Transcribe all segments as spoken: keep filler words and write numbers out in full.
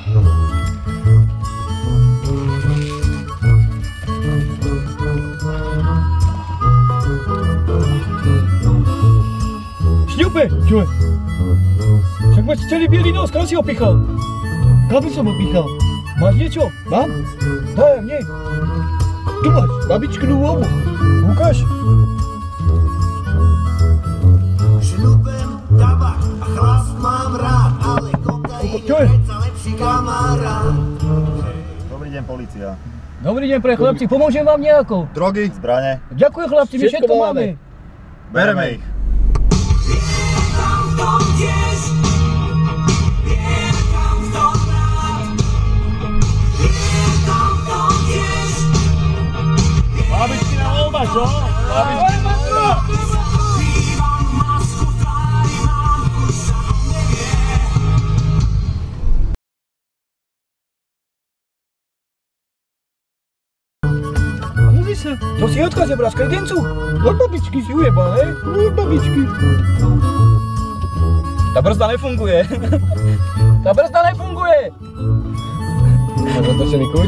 Šňupe, čuj. Však máš celý bielý nos, kam si ho pichal? Kam by som ho pichal? Máš niečo? Mám? Daj mne. Tu máš babičkinu obu. Ukáž. Šľupem tabak a chlast mám rád, ale kokain je predsa lepší kamarát. Dobrý deň, polícia. Dobrý deň pre chlapci, pomôžem vám nejako? Drogy, zbrane. Ďakujem chlapci, my všetko máme. Bereme ich. Babičkina voľba, čo? Babičkina voľba! Pozri sa, to si Jotka zebral z kredencu? Od babičky si ujebal, hej? Od babičky. Tá brzda nefunguje. Tá brzda nefunguje. Máš otočený kuť?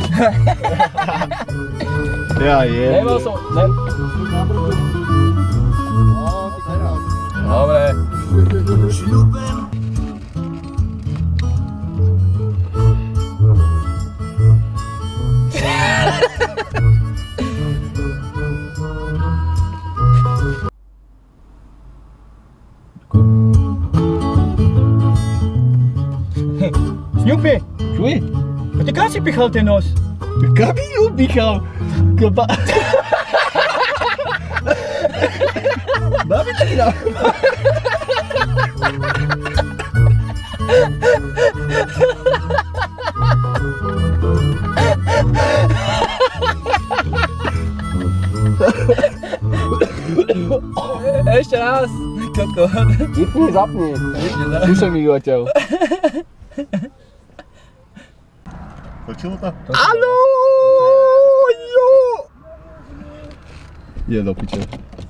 Ja je. Nemal som, ne... Dobre. Šľupem Šňupi, čuj, a ty kam si pichal ten nos? Kam by ju pichal? Kaba... Babičkina. Ešte raz. Koko. Vypni, zapni. Už som ich odtiaľ. Točilo to? Áno! Jo! Je do piče.